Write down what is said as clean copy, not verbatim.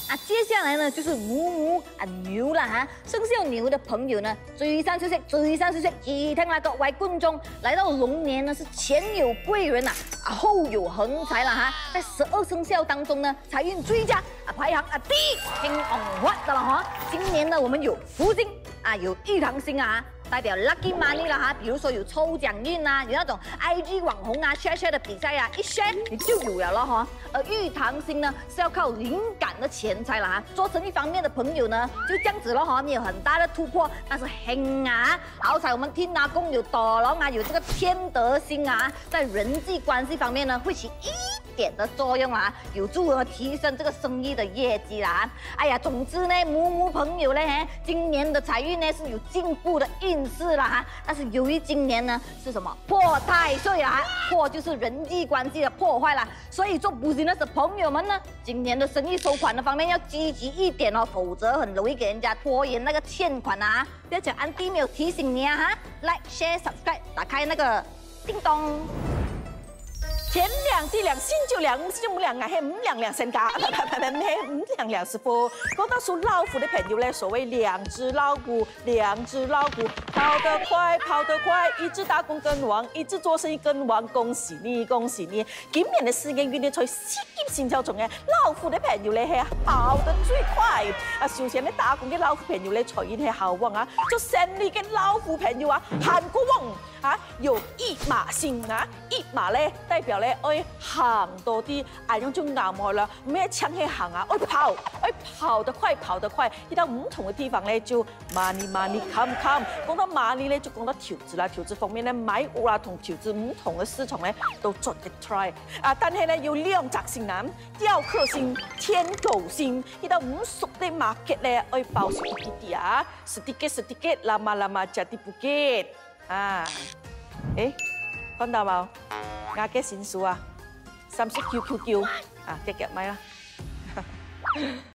接下来呢就是牛啦哈，生肖牛的朋友呢，最三少息，只聽那各位觀眾來到龍年呢是前有貴人後有橫財啦哈，在12生肖當中呢，財運最佳排行第一，興旺發的啦哈。今年呢，我們有福星有玉堂星代表 lucky money 啦哈，比如說有抽獎運有那種 IG 網紅share 的比賽一 share 你就有了哈。而玉堂星呢是要靠靈感的錢財啦哈，做生意方面的朋友呢就這樣子咯哈，沒有很大的突破，但是興好彩我們天拿宮有多龍有這個天德星在人際關係方面呢會起一點的作用有助提升這個生意的業績啦。哎呀，總之呢，母朋友呢，今年的財運呢是有進步的運勢啦，但是由於今年呢是什麼破太歲破就是人際關係的破壞啦，所以做business的朋友們呢，今年的生意收款的方面要積極一點否則很容易給人家拖延那個欠款不要講安迪沒有提醒你like share subscribe 打開那個叮咚。 錢糧地糧心就糧五糧係五糧身家，係五糧師傅。講到屬老虎的朋友咧，所謂兩隻老虎，跑得快，一直打工更旺，一直做生意更旺，恭喜你！今年的事業運呢，在事業生肖中嘅老虎的朋友咧係跑得最快。首先咧打工嘅老虎朋友咧財運係好旺做生意嘅老虎朋友韓國旺有一馬星一馬咧代表咧愛行多啲，用種硬去啦，咩槍去行愛跑得快，去到唔同嘅地方咧就 money come。講到 money 咧，就講到投資啦，投資方面咧買屋同投資唔同嘅市場咧都做嘅 try 但係咧有兩隻星雕刻星、天狗星，去到唔熟嘅 market 咧愛保守一啲sedikit lama jadi bukit講到冇？亞嘅線數30QQQ 夾咪啦。